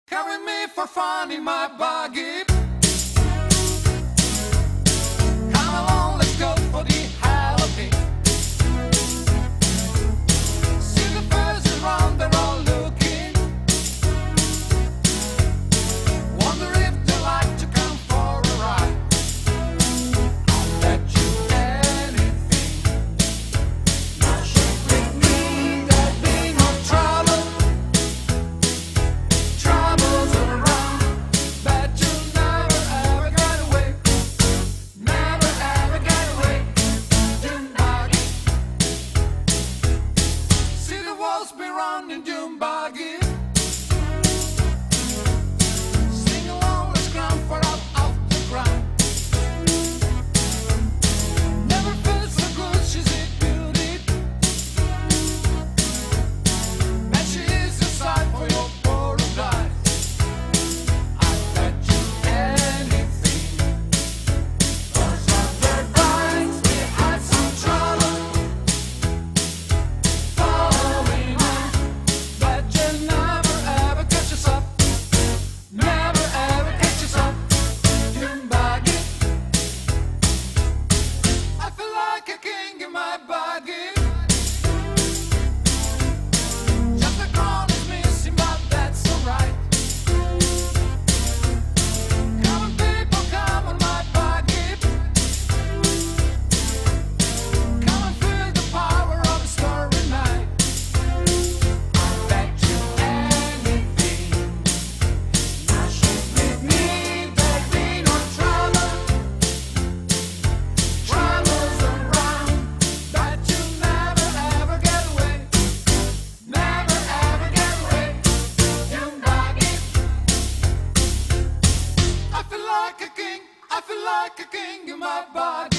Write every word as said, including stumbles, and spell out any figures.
Carry me for fun in my buggy. Come along, let's go for the hell of it. See the birds around, they're all looking. Wonder if they like to come for a ride. I'll bet you anything. Now shake with me, there'll be no trouble. Troubles around, but you'll never ever get away. Never ever get away. Dune buggy. See the walls be running, dune buggy. Sing along, let's climb far up off the ground. Never felt so good, she's a beauty. And she is a sight for your poor old eyes. I bet you anything. Cause on their minds we had some trouble. Following on, but you'll never ever catch us up. Never ever catch us up. Dune buggy. I feel like a king in my buggy. Just the crown is missing, but that's alright. Come on, people, come on, my buggy. Come and feel the power of a starry night. I bet you anything. Now shake with me, there'll be no trouble. Troubles around, but you'll never ever get away. Never ever get away. Dune buggy. I feel like a king, I feel like a king in my body.